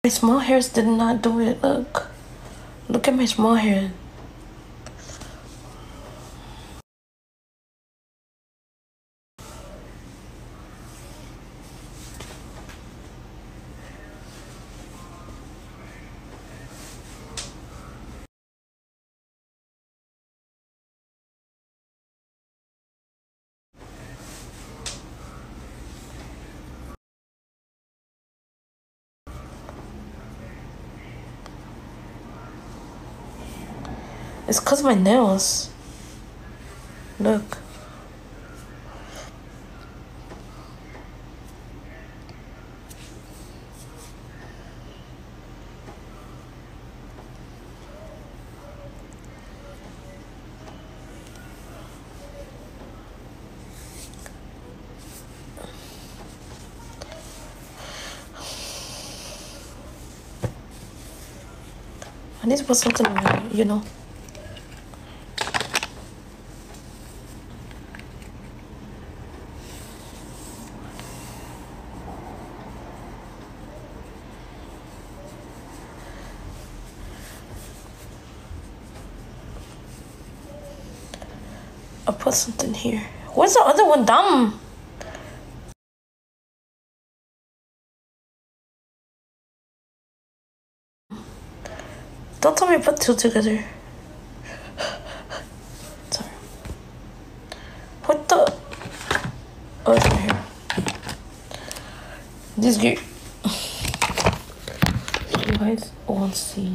My small hairs did not do it. Look. Look at my small hair. It's because of my nails. Look. I need to put something in there, you know. I'll put something here. Where's the other one? Dumb. Don't tell me to put two together. Sorry. What the? Oh, it's right here. This gear. You guys won't see.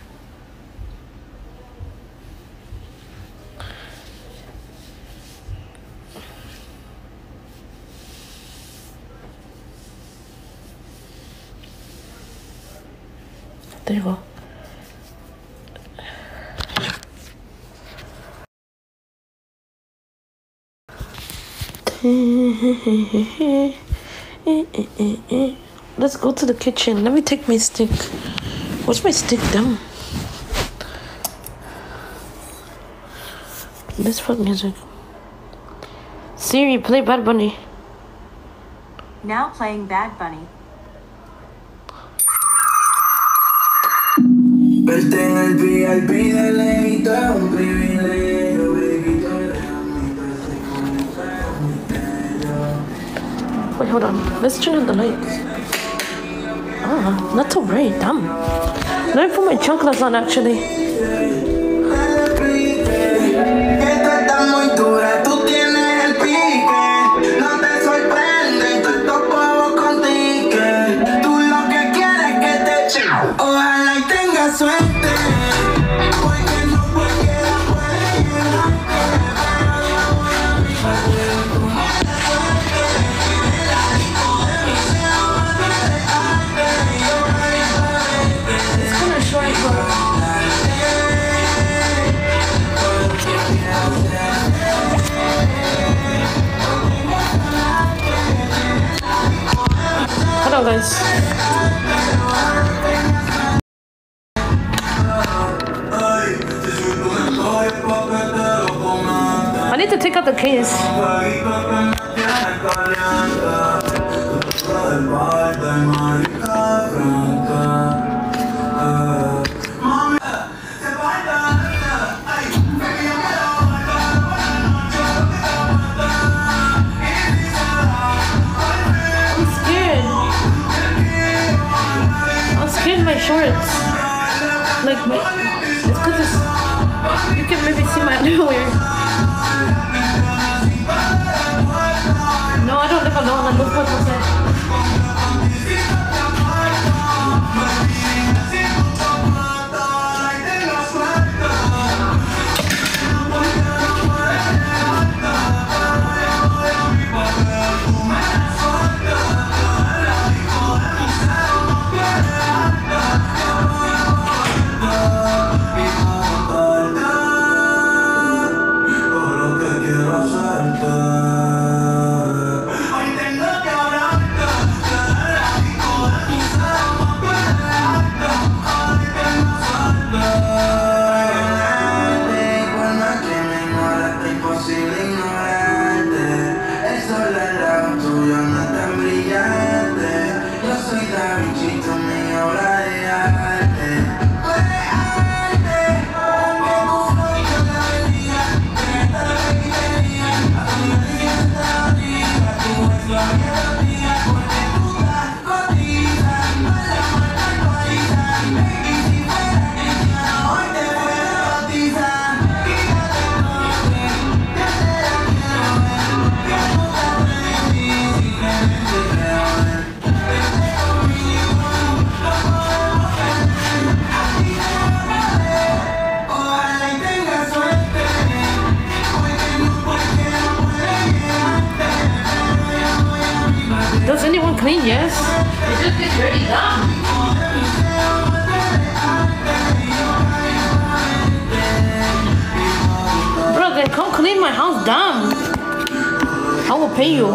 There you go. Let's go to the kitchen. Let me take my stick. What's my stick down? Let's put music. Siri, play Bad Bunny. Now playing Bad Bunny. Verte en el VIP de lejito es un privilegio, baby, tú eres Wait, hold on. Let's turn on the lights. Ah, not too bright. Damn. Let me put my chanclas on, actually. Hello, guys. I need to take out the case. My shorts, like my, it's because it's, you can maybe see my underwear. No, I don't live alone. I live with myself. Hoy tengo que hablarte. pay you.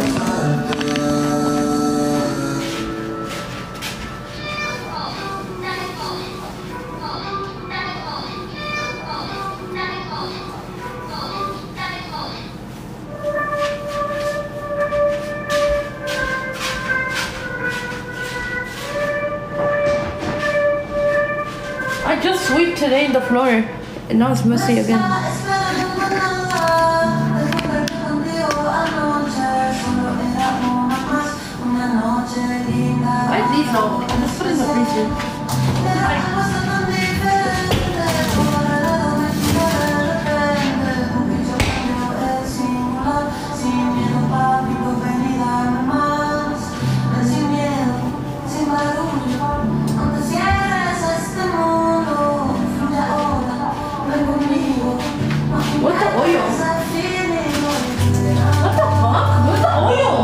I just sweep today in the floor and now it's messy again. I leave now. Let's put in the freezer. What the oil? What the fuck? Where's the oil?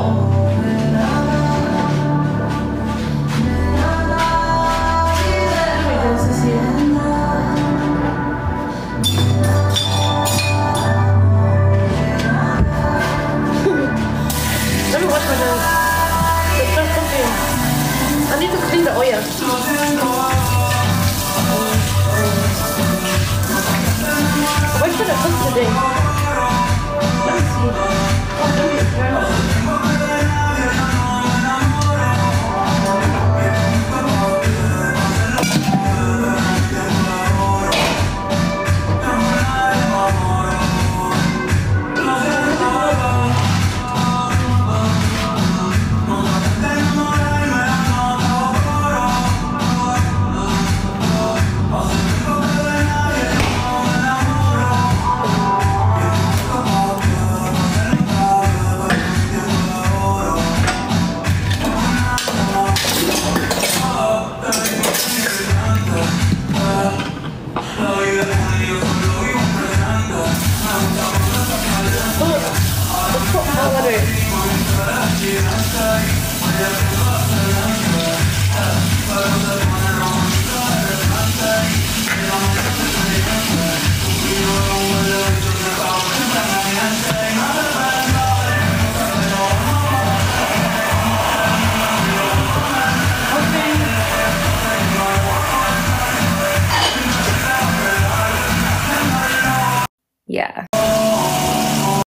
Let me wash my hands. There's something. I need to clean the oil. What should I cook today? Let's see. Oh, let me turn off. Oh, let's put more water in.